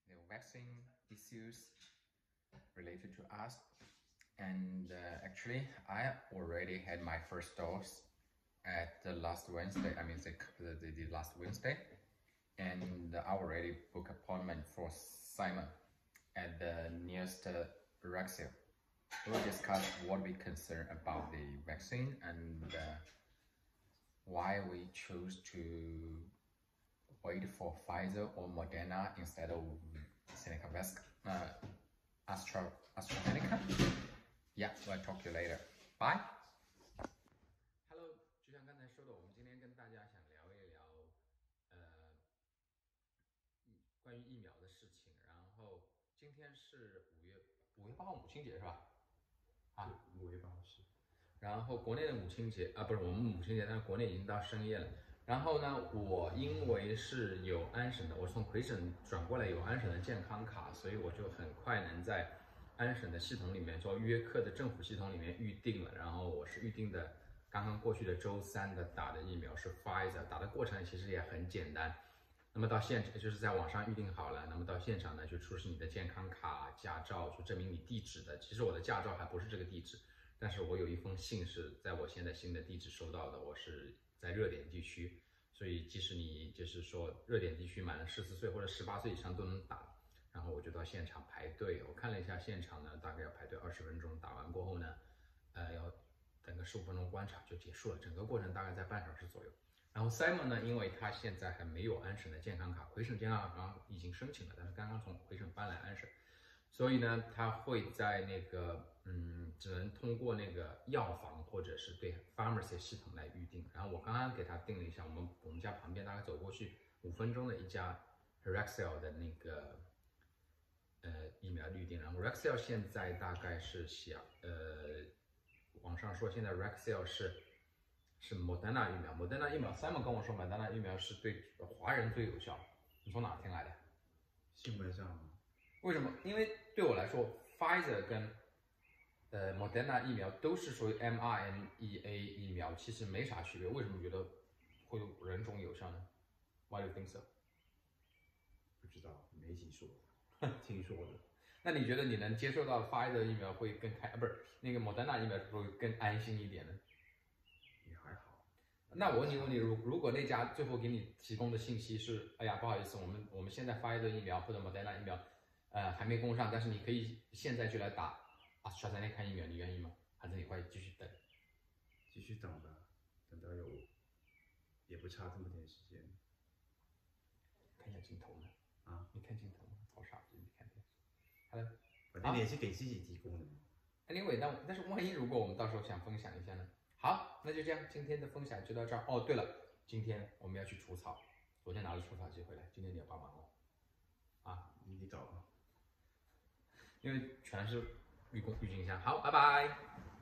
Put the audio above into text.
the vaccine issues related to us. And actually, I already had my first dose at the last Wednesday. I mean, the last Wednesday, and I already booked appointment for Simon at the nearest vaccine. We'll discuss what we concern about the vaccine and why we choose to wait for Pfizer or Moderna instead of AstraZeneca. Yeah, we'll talk to you later. Bye. Hello， 就像刚才说的，我们今天跟大家想聊一聊，关于疫苗的事情。然后今天是5月8号母亲节是吧？啊，5月8号是。然后国内的母亲节啊，不是我们母亲节，但是国内已经到深夜了。然后呢，我因为是有安省的，我从魁省转过来有安省的健康卡，所以我就很快能在安省的系统里面，做约克的政府系统里面预定了。然后我是预定的刚刚过去的周3的打的疫苗是 Pfizer， 打的过程其实也很简单。那么到现场就是在网上预定好了，那么到现场呢就出示你的健康卡、驾照，就证明你地址的。其实我的驾照还不是这个地址，但是我有一封信是在我现在新的地址收到的，我是在热点地区，所以即使你就是说热点地区满了14岁或者18岁以上都能打。然后我就到现场排队，我看了一下现场呢，大概要排队20分钟，打完过后呢，要等个15分钟观察就结束了，整个过程大概在半小时左右。然后 Simon 呢，因为他现在还没有安省的健康卡，魁省健康卡已经申请了，但是刚刚从魁省搬来安省，所以呢，他会在那个只能通过那个药房或者是对 pharmacy 系统来预定。然后我刚刚给他订了一下，我们家旁边大概走过去5分钟的一家 Rexel 的那个疫苗预定。然后 Rexel 现在大概是网上说现在 Rexel 是 Moderna 疫苗，Moderna 疫苗 Simon 跟我说 Moderna 疫苗是对华人最有效，你从哪听来的？ 新闻上吗？ 为什么？因为对我来说 Pfizer 跟Moderna 疫苗都是属于 mRNA 疫苗，其实没啥区别。为什么觉得会人种有效呢？ Why do you think so？ 不知道，媒体说听说的。 那你觉得你能接受到 Pfizer 疫苗会更不是那个 Moderna 疫苗会更安心一点呢？ 也还好。 那我问你，如果那家最后给你提供的信息是，哎呀，不好意思，我们现在 Pfizer 疫苗或者 Moderna 疫苗，还没供上，但是你可以现在就来打AstraZeneca 疫苗，你愿意吗？还是你会继续等？ 继续等吧，等到也不差这么点时间。 看一下镜头呢？啊，你看镜头吗？好傻逼，你看电视。好了， 反正你也是给自己提供的嘛。 Anyway，但是万一如果我们到时候想分享一下呢？好，那就这样，今天的分享就到这儿。哦，对了，今天我们要去除草，昨天拿了除草机回来，今天你要帮忙哦。啊， 你搞吧， 因为全是郁金香。好，拜拜。